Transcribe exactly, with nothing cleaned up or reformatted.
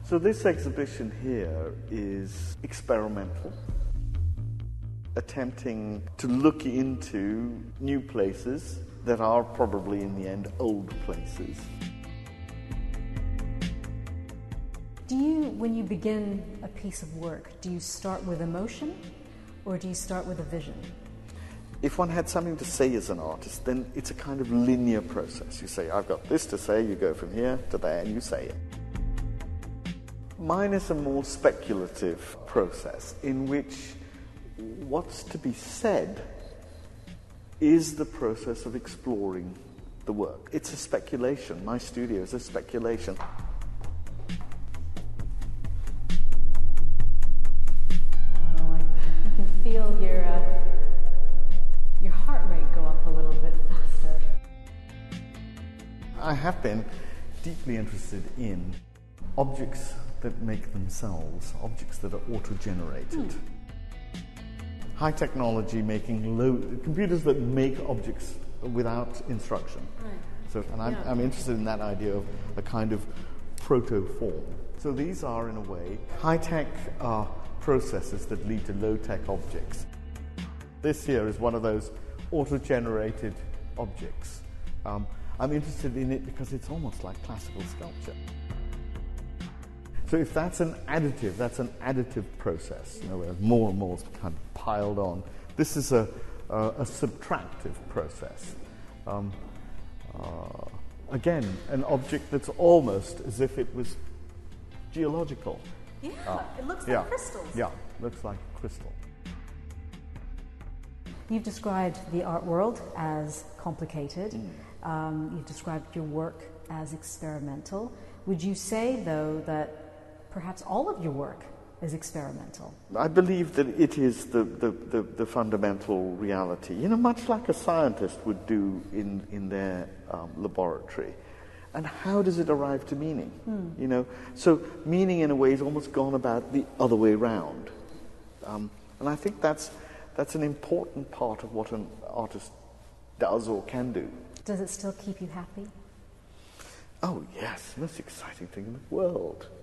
So this exhibition here is experimental, attempting to look into new places that are probably in the end old places. Do you, when you begin a piece of work, do you start with emotion or do you start with a vision? If one had something to say as an artist, then it's a kind of linear process. You say, I've got this to say, you go from here to there and you say it. Mine is a more speculative process in which what's to be said is the process of exploring the work. It's a speculation. My studio is a speculation. Feel your uh, your heart rate go up a little bit faster. I have been deeply interested in objects that make themselves, objects that are auto-generated. Hmm. High technology making low computers that make objects without instruction. Right. So, and I'm, yeah. I'm interested in that idea of a kind of proto-form. So these are, in a way, high-tech uh, processes that lead to low-tech objects. This here is one of those auto-generated objects. Um, I'm interested in it because it's almost like classical sculpture. So if that's an additive, that's an additive process, you know, where more and more is kind of piled on. This is a, a, a subtractive process. Um, uh, again, an object that's almost as if it was geological. Yeah, uh, it looks like yeah, crystals. Yeah, looks like crystal. You've described the art world as complicated. Mm. Um, you've described your work as experimental. Would you say, though, that perhaps all of your work is experimental? I believe that it is the, the, the, the fundamental reality, you know, much like a scientist would do in, in their um, laboratory. And how does it arrive to meaning? Mm. You know, so meaning in a way is almost gone about the other way round. Um, and I think that's, that's an important part of what an artist does or can do. Does it still keep you happy? Oh yes, most exciting thing in the world.